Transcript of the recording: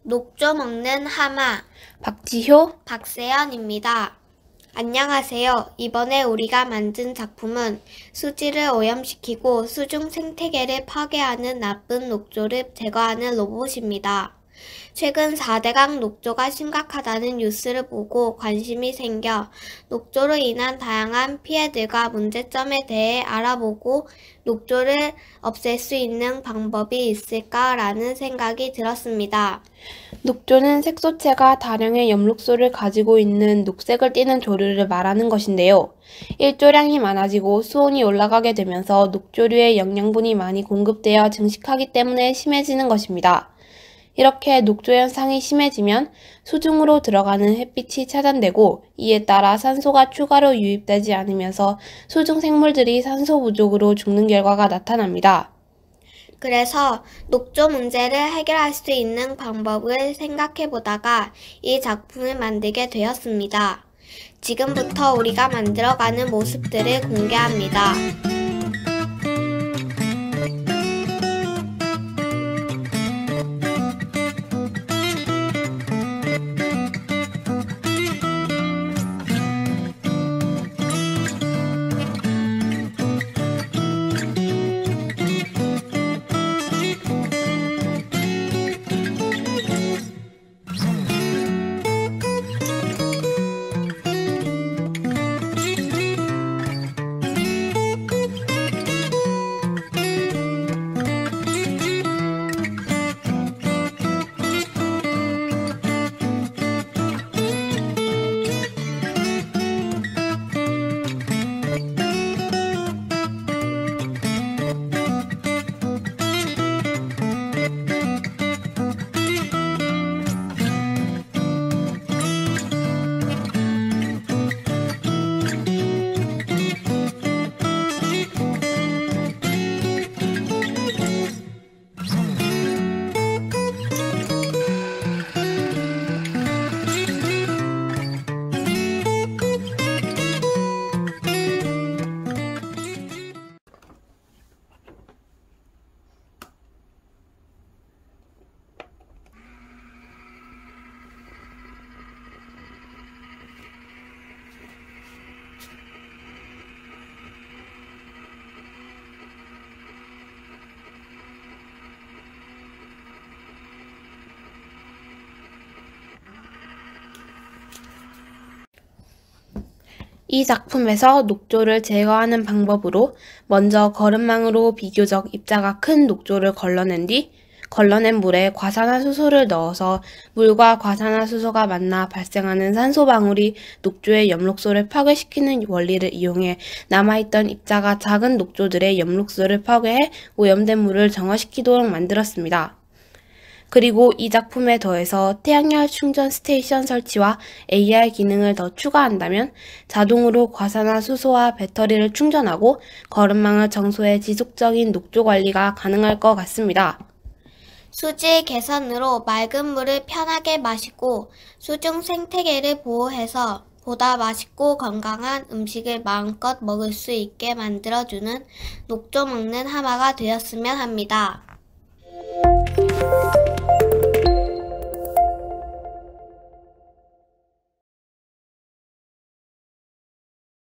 녹조 먹는 하마 박지효, 박세연입니다. 안녕하세요. 이번에 우리가 만든 작품은 수질을 오염시키고 수중 생태계를 파괴하는 나쁜 녹조를 제거하는 로봇입니다. 최근 4대강 녹조가 심각하다는 뉴스를 보고 관심이 생겨 녹조로 인한 다양한 피해들과 문제점에 대해 알아보고 녹조를 없앨 수 있는 방법이 있을까라는 생각이 들었습니다. 녹조는 색소체가 다량의 염록소를 가지고 있는 녹색을 띠는 조류를 말하는 것인데요. 일조량이 많아지고 수온이 올라가게 되면서 녹조류의 영양분이 많이 공급되어 증식하기 때문에 심해지는 것입니다. 이렇게 녹조 현상이 심해지면 수중으로 들어가는 햇빛이 차단되고 이에 따라 산소가 추가로 유입되지 않으면서 수중 생물들이 산소 부족으로 죽는 결과가 나타납니다. 그래서 녹조 문제를 해결할 수 있는 방법을 생각해 보다가 이 작품을 만들게 되었습니다. 지금부터 우리가 만들어가는 모습들을 공개합니다. 이 작품에서 녹조를 제거하는 방법으로 먼저 거름망으로 비교적 입자가 큰 녹조를 걸러낸 뒤 걸러낸 물에 과산화수소를 넣어서 물과 과산화수소가 만나 발생하는 산소방울이 녹조의 염록소를 파괴시키는 원리를 이용해 남아있던 입자가 작은 녹조들의 염록소를 파괴해 오염된 물을 정화시키도록 만들었습니다. 그리고 이 작품에 더해서 태양열 충전 스테이션 설치와 AR 기능을 더 추가한다면 자동으로 과산화수소와 배터리를 충전하고 거름망을 청소해 지속적인 녹조 관리가 가능할 것 같습니다. 수질 개선으로 맑은 물을 편하게 마시고 수중 생태계를 보호해서 보다 맛있고 건강한 음식을 마음껏 먹을 수 있게 만들어주는 녹조 먹는 하마가 되었으면 합니다.